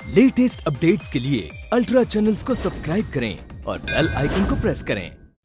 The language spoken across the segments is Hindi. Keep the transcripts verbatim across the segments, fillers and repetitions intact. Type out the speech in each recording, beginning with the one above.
लेटेस्ट अपडेट्स के लिए अल्ट्रा चैनल्स को सब्सक्राइब करें और बेल आइकन को प्रेस करें।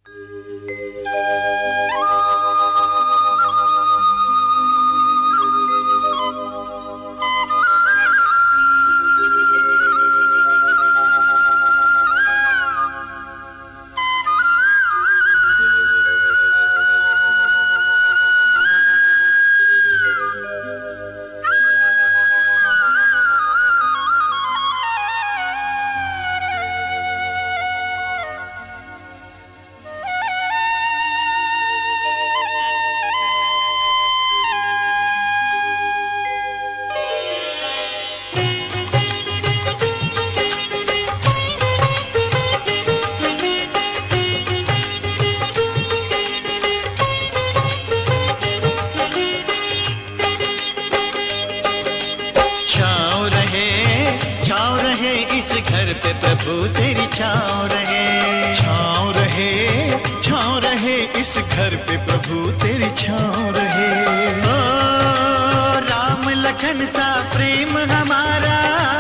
छाँव रहे इस घर पे प्रभु तेरी छाँव रहे, छाँव रहे, छाँव रहे इस घर पे प्रभु तेरी छाँव रहे। ओ राम लखन सा प्रेम हमारा,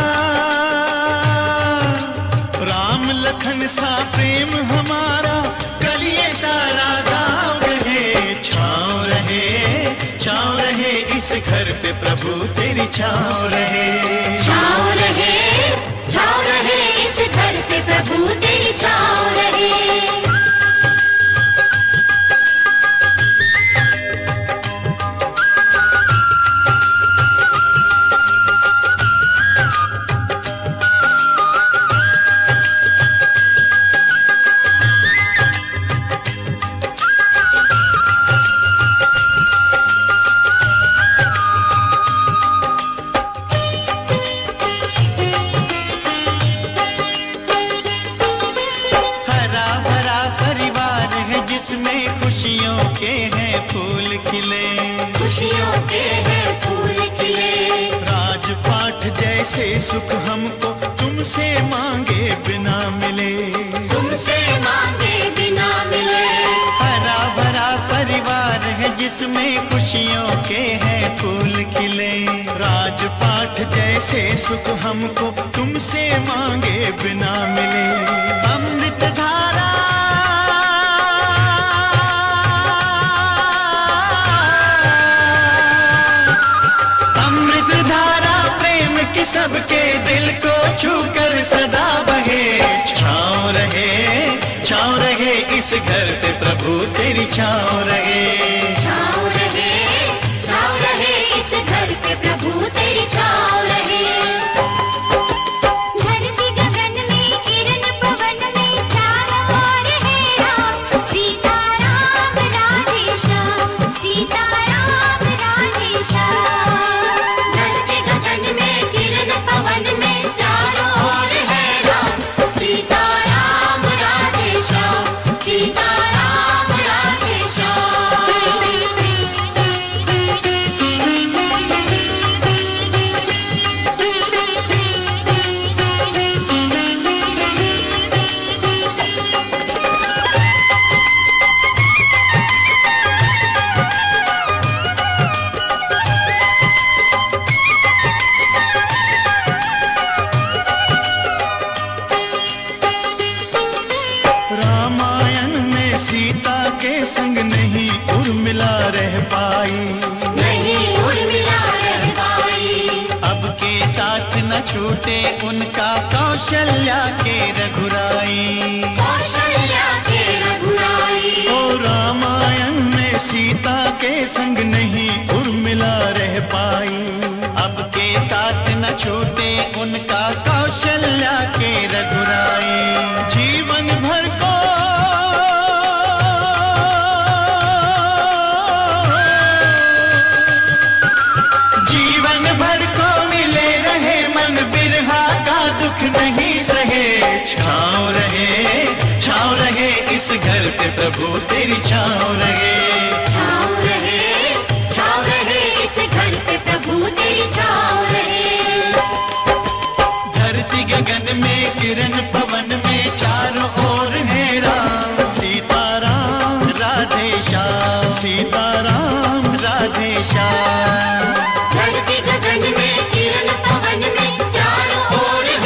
राम लखन सा प्रेम हमारा, कलिए सारा गाँव रहे। छाँव रहे, छाँव रहे इस घर पे प्रभु तेरी छाँव रहे, छाँव रहे, छाँव रहे इस घर पे प्रभु तेरी छाँव रहे। खुशियों के हैं फूल खिले, खुशियों के हैं फूल खिले। राजपाट जैसे सुख हमको तुमसे मांगे बिना मिले, तुमसे मांगे बिना मिले। हरा भरा परिवार है जिसमें खुशियों के हैं फूल खिले। राजपाट जैसे सुख हमको तुमसे मांगे बिना मिले। अमृत धारा सबके दिल को छूकर सदा बहे। छाँव रहे, छाँव रहे इस घर पे प्रभु तेरी छाँव रहे, छाँव रहे, छाँव रहे इस घर पे प्रभु तेरी छाँव रहे। धरती गगन में किरण पवन में चारों ओर है राम, सीता राम राधे श्याम, सीता राम राधे श्याम। धरती गगन में किरण पवन में चारों ओर है राम, सीता राम राधे श्याम, सीता राम राधे श्याम। रामायण में सीता के संग नहीं उर्मिला रह पाई, नहीं उर्मिला रह पाई। अब के साथ न छूटे उनका कौशल्या के रघुराई, कौशल्या के रघुराई। ओ रामायण में सीता के संग नहीं उर्मिला रह पाई। अब के साथ न छूटे उनका कौशल्या के रघुराई। जीवन भर को जीवन भर को मिले रहे मन बिरहा का दुख नहीं सहे। छाँव रहे, छाँव रहे इस घर पे प्रभु तेरी छाँव रहे, छाँव रहे, छाँव रहे इस घर पे प्रभु तेरी छाँव रहे। धरती गगन में किरण पवन में चारों ओर है राम, सीता राम राधे श्याम, सीता राम राधे श्याम। धरती गगन में किरण पवन में चारों ओर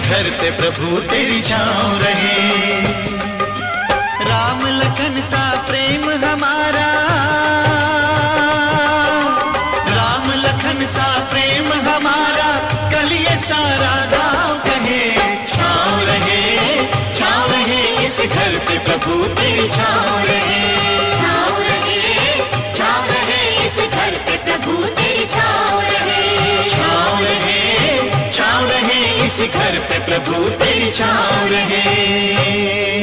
घर पे प्रभु तेरी छाँव रहे। राम लखन सा प्रेम हमारा, राम लखन सा प्रेम हमारा, कल ये सारा गाँव कहे छाँव रहे, छाँव रहे इस घर पे प्रभु तेरी छाँव रहे। छाँव रहे, छाँव रहे इस घर पे प्रभु तेरी छाँव रहे। छाँव रहे, छाँव रहे इस घर पे प्रभु तेरी छाँव रहे।